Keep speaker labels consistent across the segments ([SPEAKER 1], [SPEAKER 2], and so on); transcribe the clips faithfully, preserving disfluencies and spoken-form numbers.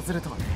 [SPEAKER 1] ずるとはね。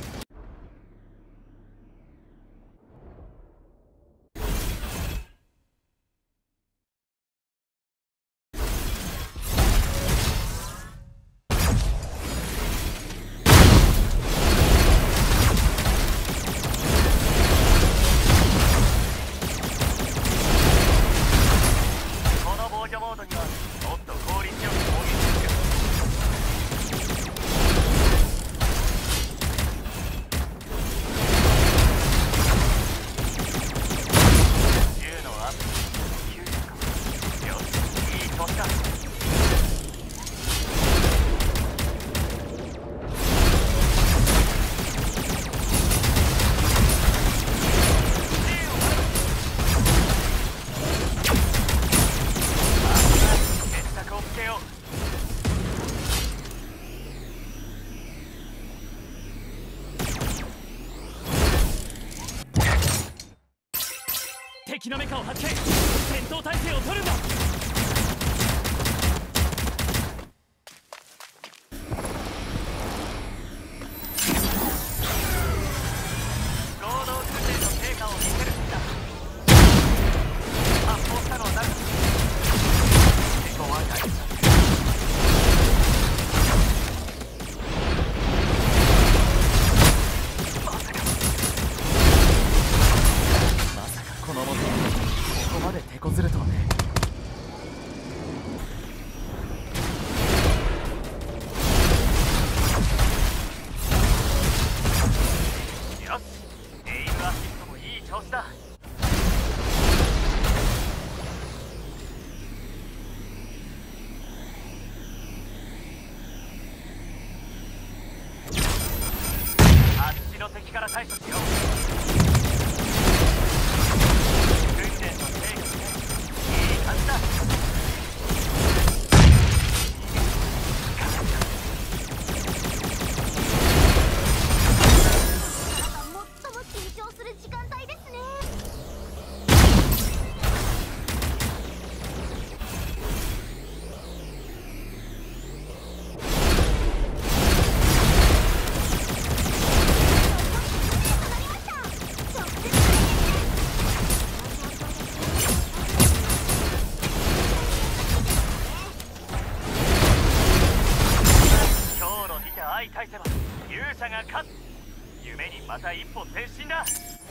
[SPEAKER 1] 敵のメカを発見。戦闘態勢を取るんだ。合同訓練の成果を見せるんだ。発砲したのは誰だ。エコは大事だ。このもとここまで手こずるとはね。よし、エイムアシストもいい調子だ。あっちの敵から対処しよう。対せば勇者が勝つ。夢にまた一歩前進だ。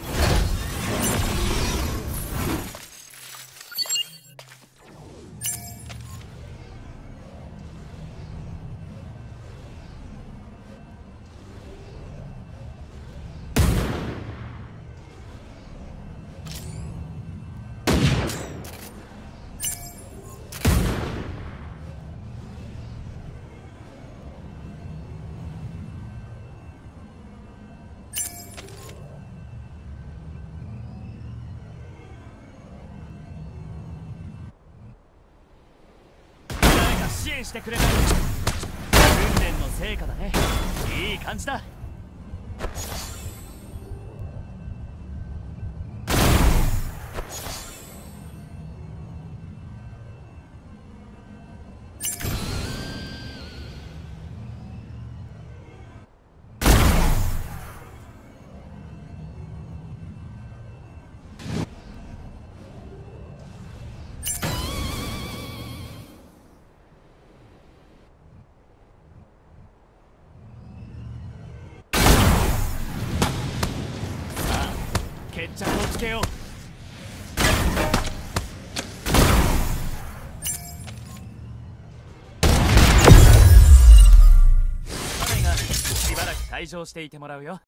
[SPEAKER 1] 支援してくれない。訓練の成果だね。いい感じだ。決着をつけよう。彼がしばらく退場していてもらうよ。